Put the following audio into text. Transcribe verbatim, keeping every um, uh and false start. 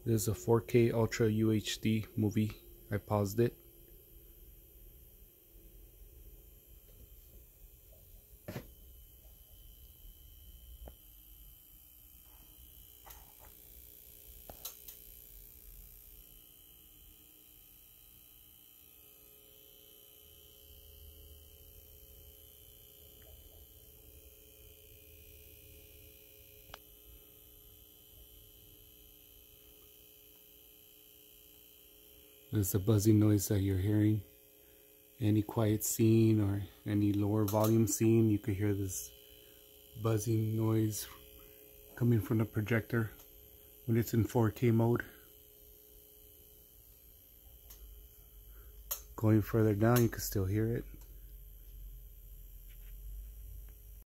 This is a four K Ultra U H D movie. I paused it. This is the buzzing noise that you're hearing. Any quiet scene or any lower volume scene, you could hear this buzzing noise coming from the projector when it's in four K mode. Going further down, you can still hear it.